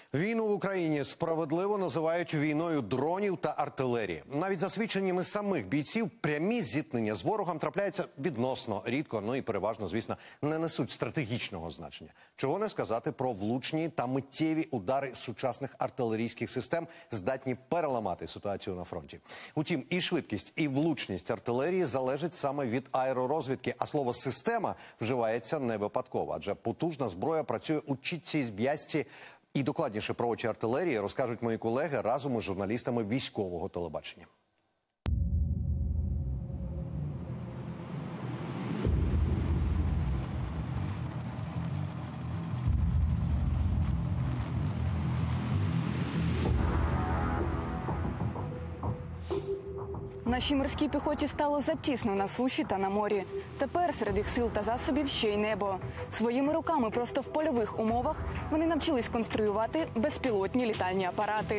Війну в Україні справедливо називають війною дронів та артилерії. Навіть за свідченнями самих бійців, прямі зіткнення з ворогом трапляються відносно рідко, ну і переважно, звісно, не несуть стратегічного значення. Чого не сказати про влучні та миттєві удари сучасних артилерійських систем, здатні переламати ситуацію на фронті. Утім, і швидкість, і влучність артилерії залежить саме від аеророзвідки, а слово «система» вживається не випадково, адже потужна зброя працює у чітцій зв'язці. І докладніше про очі артилерії розкажуть мої колеги разом із журналістами військового телебачення. Нашій морській піхоті стало затісно на суші та на морі. Тепер серед їх сил та засобів ще й небо. Своїми руками просто в польових умовах вони навчились конструювати безпілотні літальні апарати.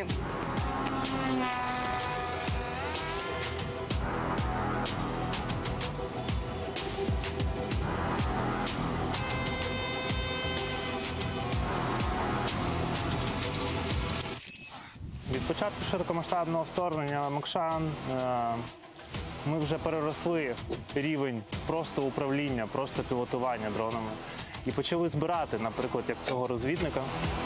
Від початку широкомасштабного вторгнення Мокшан ми вже переросли рівень просто управління, просто пілотування дронами. І почали збирати, наприклад, як цього розвідника.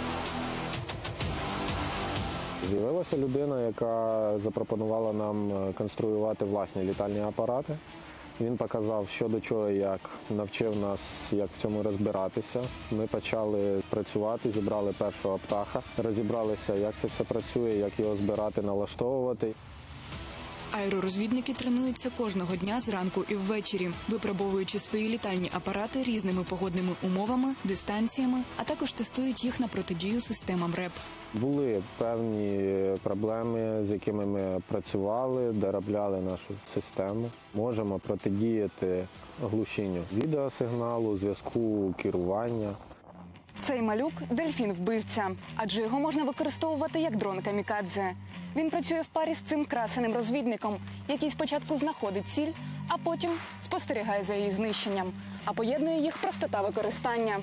З'явилася людина, яка запропонувала нам конструювати власні літальні апарати. Він показав, що до чого, як навчив нас, як в цьому розбиратися. Ми почали працювати, зібрали першого птаха, розібралися, як це все працює, як його збирати, налаштовувати. Аеророзвідники тренуються кожного дня зранку і ввечері, випробовуючи свої літальні апарати різними погодними умовами, дистанціями, а також тестують їх на протидію системам РЕП. Були певні проблеми, з якими ми працювали, доробляли нашу систему. Можемо протидіяти глушінню відеосигналу, зв'язку, керування. Цей малюк – дельфін-вбивця, адже його можна використовувати як дрон-камікадзе. Він працює в парі з цим красеним розвідником, який спочатку знаходить ціль, а потім спостерігає за її знищенням, а поєднує їх простота використання.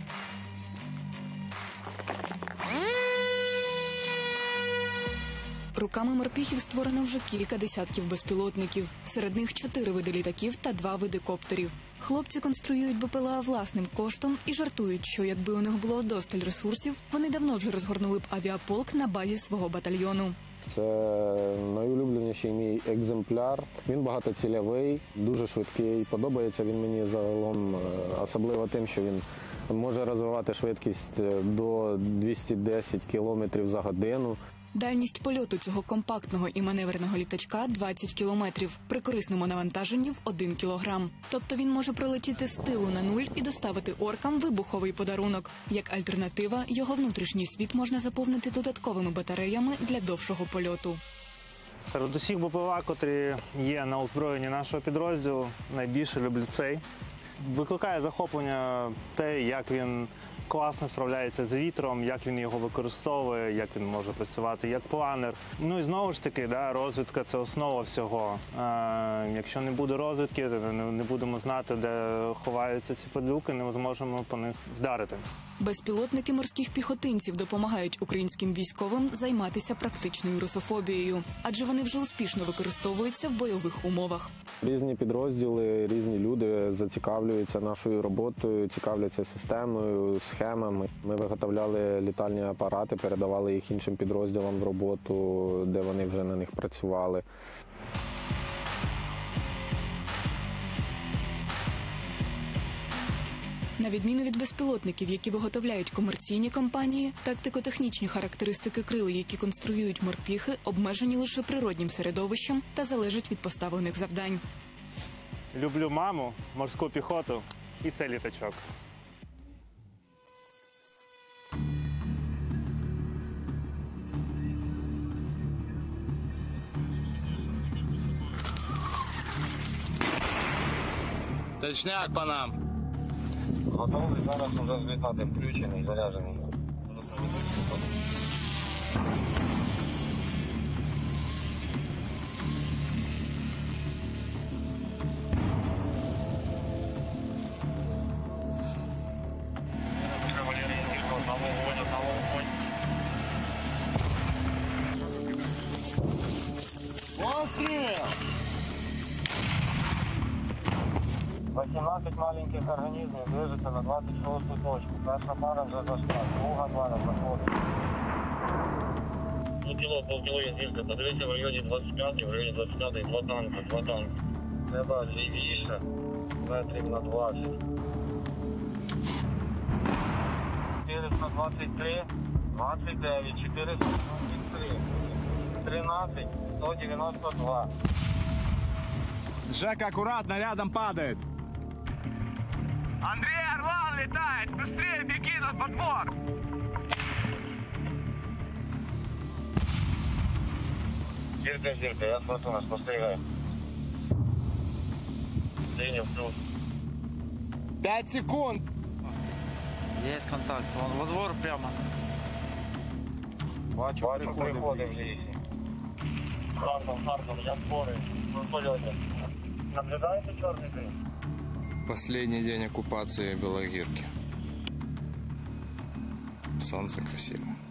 Руками морпіхів створено вже кілька десятків безпілотників. Серед них 4 види літаків та 2 види коптерів. Хлопці конструюють БПЛА власним коштом і жартують, що якби у них було досталь ресурсів, вони давно вже розгорнули б авіаполк на базі свого батальйону. Це найулюбленіший мій екземпляр. Він багатоцільовий, дуже швидкий. Подобається він мені загалом, особливо тим, що він може розвивати швидкість до 210 км за годину. Дальність польоту цього компактного і маневреного літачка – 20 кілометрів, при корисному навантаженні в 1 кілограм. Тобто він може пролетіти з тилу на нуль і доставити оркам вибуховий подарунок. Як альтернатива, його внутрішній світ можна заповнити додатковими батареями для довшого польоту. Серед усіх БПЛА, котрі є на озброєнні нашого підрозділу, найбільше люблю цей. Викликає захоплення те, як він класно справляється з вітром, як він його використовує, як він може працювати як планер. Ну і знову ж таки, розвідка – це основа всього. Якщо не буде розвідки, не будемо знати, де ховаються ці падлюки, не зможемо по них вдарити. Безпілотники морських піхотинців допомагають українським військовим займатися практичною русофобією, адже вони вже успішно використовуються в бойових умовах. Різні підрозділи, різні люди зацікавлюються нашою роботою, цікавляться системою, схемами. Ми виготовляли літальні апарати, передавали їх іншим підрозділам в роботу, де вони вже на них працювали. На відміну від безпілотників, які виготовляють комерційні компанії, тактико-технічні характеристики крил, які конструюють морпіхи, обмежені лише природнім середовищем та залежать від поставлених завдань. Люблю маму, морську піхоту і цей літачок. Точняк по нам. Готовий зараз вже злітати, включений, заряджений. Обстрел! 18 маленьких організмів движеться на 26-ту точку. Перша пара вже зайшла, друга пара заходить. Полкіло є зірка. Подивіться в районі 25, в районі 25 два танки. Треба лівіше, метрів на 20. 423, 29, 423, 13, 192. Жека, аккуратно, рядом падает. Андрей Орлан летает! Быстрее беги на подвор! Зірка, я Фортуна, спостерігаю. Лінія плюс. 5 секунд. Есть контакт. Вон во двор прямо. Бачу, приходи в лісі. Хардом, я спорий. Ви в польоті. Наблюдаєте чорний дим? Последний день оккупации Белогирки. Солнце красиво.